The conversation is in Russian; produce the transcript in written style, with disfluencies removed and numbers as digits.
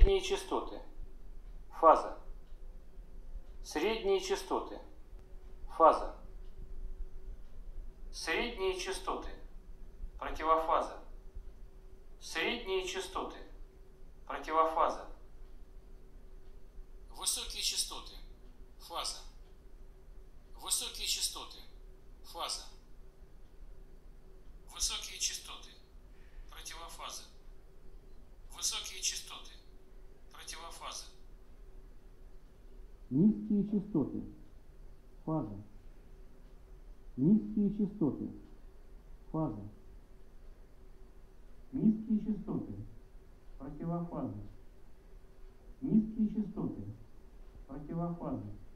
Средние частоты. Фаза. Средние частоты. Фаза. Средние частоты. Противофаза. Средние частоты. Противофаза. Высокие частоты. Фаза. Высокие частоты. Фаза. Высокие частоты. Противофаза. Высокие частоты. Противофаза. Низкие частоты. Фаза. Низкие частоты. Фаза. Низкие частоты. Противофаза. Низкие частоты. Противофаза.